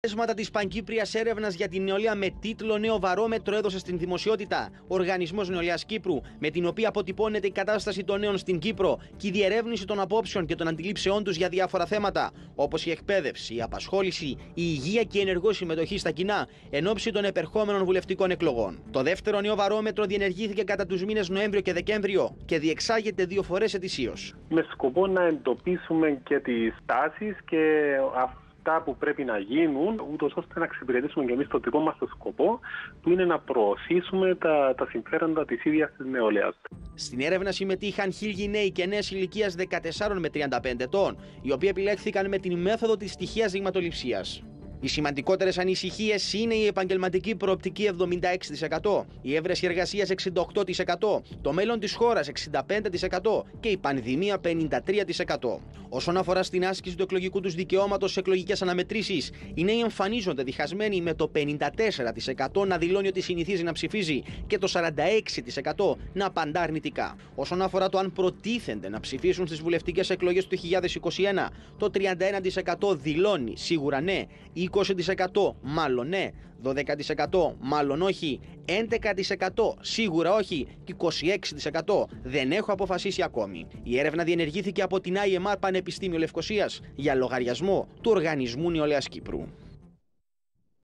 Αποτελέσματα της πανκύπριας έρευνας για την νεολαία με τίτλο «Νέο βαρόμετρο» έδωσε στην δημοσιότητα ο Οργανισμός Νεολαίας Κύπρου, με την οποία αποτυπώνεται η κατάσταση των νέων στην Κύπρο και η διερεύνηση των απόψεων και των αντιλήψεών τους για διάφορα θέματα, όπως η εκπαίδευση, η απασχόληση, η υγεία και η ενεργό συμμετοχή στα κοινά εν ώψη των επερχόμενων βουλευτικών εκλογών. Το δεύτερο νέο βαρόμετρο διενεργήθηκε κατά τους μήνες Νοέμβριο και Δεκέμβριο και διεξάγεται 2 φορές ετησίως. Με σκοπό να εντοπίσουμε και τις τάσεις και αυτά που πρέπει να γίνουν, ούτως ώστε να εξυπηρετήσουμε και εμείς το δικό μας το σκοπό, που είναι να προωθήσουμε τα συμφέροντα της ίδιας της νεολαίας. Στην έρευνα συμμετείχαν 1.000 νέοι και νέες ηλικίας 14 με 35 ετών, οι οποίοι επιλέχθηκαν με την μέθοδο της τυχαίας δειγματοληψίας. Οι σημαντικότερες ανησυχίες είναι η επαγγελματική προοπτική 76%, η έβρεση εργασίας 68%, το μέλλον της χώρας 65% και η πανδημία 53%. Όσον αφορά στην άσκηση του εκλογικού τους δικαιώματος σε εκλογικές αναμετρήσεις, οι νέοι εμφανίζονται διχασμένοι με το 54% να δηλώνει ότι συνηθίζει να ψηφίζει και το 46% να απαντά αρνητικά. Όσον αφορά το αν προτίθενται να ψηφίσουν στις βουλευτικές εκλογές του 2021, το 31% δηλώνει σίγουρα ναι, 20% μάλλον ναι, 12% μάλλον όχι, 11% σίγουρα όχι και 26% δεν έχω αποφασίσει ακόμη. Η έρευνα διενεργήθηκε από την IMR Πανεπιστήμιο Λευκωσίας για λογαριασμό του Οργανισμού Νεολαίας Κύπρου.